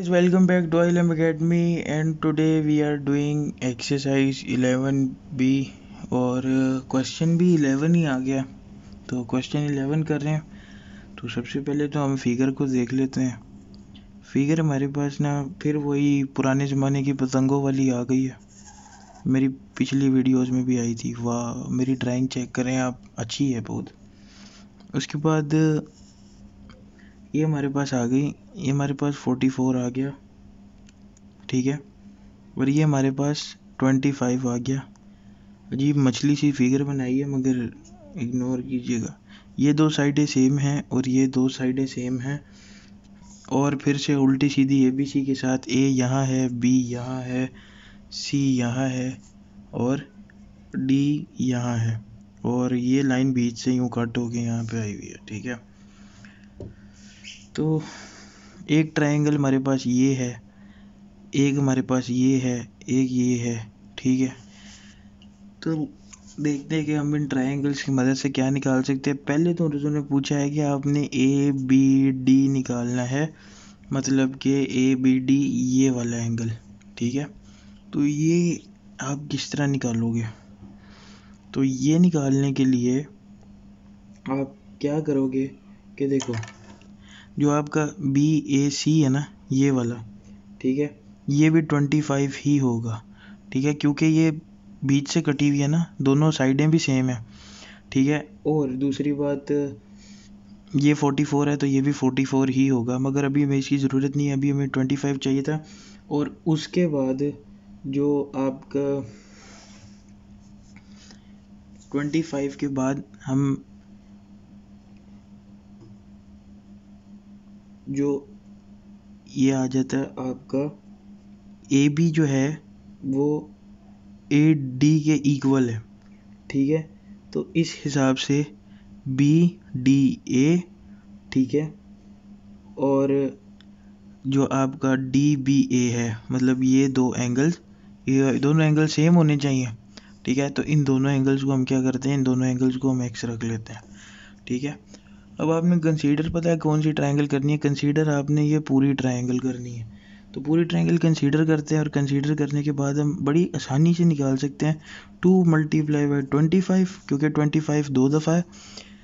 welcome back to ILM Academy and today we are doing exercise 11B और question भी 11 ही आ गया। तो question 11 कर रहे हैं। तो सबसे पहले तो हम फिगर को देख लेते हैं। फिगर हमारे पास ना फिर वही पुराने ज़माने की पतंगों वाली आ गई है। मेरी पिछली वीडियोस में भी आई थी। वाह, मेरी ड्राइंग चेक करें आप, अच्छी है बहुत। उसके बाद ये हमारे पास आ गई, ये हमारे पास 44 आ गया, ठीक है। और ये हमारे पास 25 आ गया। अजीब मछली सी फिगर बनाई है मगर इग्नोर कीजिएगा। ये दो साइडें सेम हैं और ये दो साइडें सेम हैं। और फिर से उल्टी सीधी ABC के साथ A यहाँ है, B यहाँ है, C यहाँ है और D यहाँ है। और ये लाइन बीच से यूँ कट होके यहाँ पे आई हुई है, ठीक है। तो एक ट्रायंगल हमारे पास ये है, एक हमारे पास ये है, एक ये है, ठीक है। तो देखते हैं कि हम इन ट्रायंगल्स की मदद से क्या निकाल सकते हैं। पहले तो उन्होंने पूछा है कि आपने ABD निकालना है, मतलब कि ABD ये वाला एंगल, ठीक है। तो ये आप किस तरह निकालोगे? तो ये निकालने के लिए आप क्या करोगे कि देखो, जो आपका BAC है ना, ये वाला, ठीक है, ये भी 25 ही होगा, ठीक है, क्योंकि ये बीच से कटी हुई है ना, दोनों साइडें भी सेम है, ठीक है। और दूसरी बात, ये 44 है तो ये भी 44 ही होगा, मगर अभी हमें इसकी ज़रूरत नहीं है, अभी हमें 25 चाहिए था। और उसके बाद जो आपका 25 के बाद हम जो ये आ जाता है आपका AB जो है वो AD के इक्वल है, ठीक है। तो इस हिसाब से BDA, ठीक है, और जो आपका DBA है, मतलब ये दो एंगल्स, ये दोनों एंगल सेम होने चाहिए, ठीक है। तो इन दोनों एंगल्स को हम क्या करते हैं, इन दोनों एंगल्स को हम X रख लेते हैं, ठीक है। अब आपने कंसीडर पता है कौन सी ट्रायंगल करनी है? कंसीडर आपने ये पूरी ट्रायंगल करनी है। तो पूरी ट्रायंगल कंसीडर करते हैं और कंसीडर करने के बाद हम बड़ी आसानी से निकाल सकते हैं 2 × 25, क्योंकि 25 दो दफ़ा है,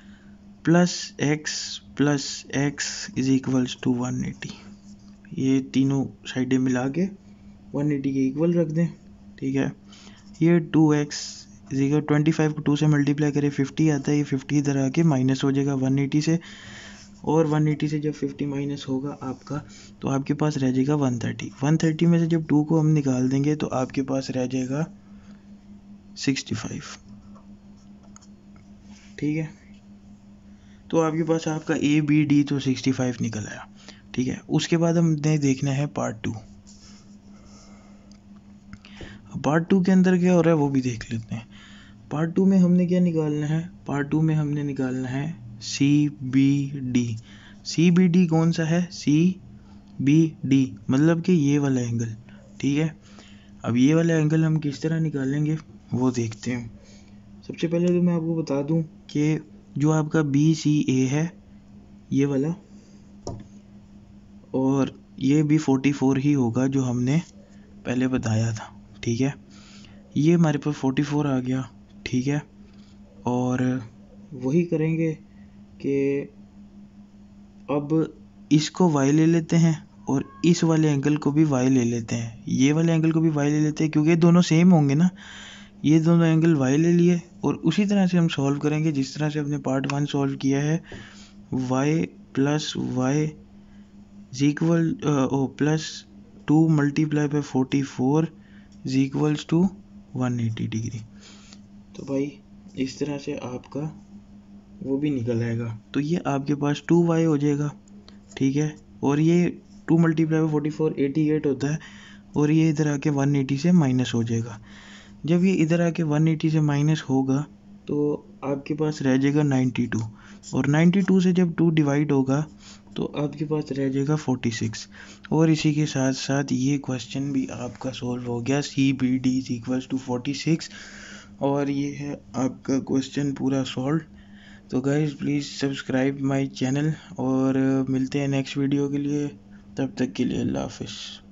plus x is equals to 180। ये तीनों साइडें मिला के 180 के इक्वल रख दें, ठीक है। ये 2x इज इक्वल 25 को 2 से मल्टीप्लाई करें 50 आता है, ये 50 इधर आके माइनस हो जाएगा 180 से, और 180 से जब 50 माइनस होगा आपका, तो आपके पास रह जाएगा 130। 130 में से जब 2 को हम निकाल देंगे तो आपके पास रह जाएगा 65, ठीक है। तो आपके पास आपका ABD तो 65 निकल आया, ठीक है। उसके बाद हमने देखना है पार्ट 2। पार्ट 2 के अंदर क्या हो रहा है वो भी देख लेते हैं। पार्ट 2 में हमने क्या निकालना है? पार्ट 2 में हमने निकालना है CBD। CBD कौन सा है? CBD मतलब कि ये वाला एंगल, ठीक है। अब ये वाला एंगल हम किस तरह निकालेंगे वो देखते हैं। सबसे पहले तो मैं आपको बता दूं कि जो आपका BCA है ये वाला, और ये भी 44 ही होगा जो हमने पहले बताया था, ठीक है। ये हमारे पास 44 आ गया, ठीक है। और वही करेंगे कि अब इसको y ले लेते हैं और इस वाले एंगल को भी y ले लेते हैं, ये वाले एंगल को भी y ले लेते हैं, क्योंकि दोनों सेम होंगे ना। ये दोनों एंगल y ले लिए और उसी तरह से हम सॉल्व करेंगे जिस तरह से हमने पार्ट 1 सॉल्व किया है। y plus y is equal plus 2 multiply by 44 is equals to 180 degree. तो भाई इस तरह से आपका वो भी निकल आएगा। तो ये आपके पास 2y हो जाएगा, ठीक है। और ये 2 मल्टीप्लाई बाय 44 88 होता है, और ये इधर आके 180 से माइनस हो जाएगा। जब ये इधर आके 180 से माइनस होगा तो आपके पास रह जाएगा 92, और 92 से जब 2 डिवाइड होगा तो आपके पास रह जाएगा 46। और इसी के साथ साथ ये क्वेश्चन भी आपका सॉल्व हो गया। CBD इज इक्वल्स टू 46, और ये है आपका क्वेश्चन पूरा सॉल्व। तो guys please subscribe my channel, और मिलते हैं नेक्स्ट वीडियो के लिए। तब तक के लिए अल्लाह हाफिज़।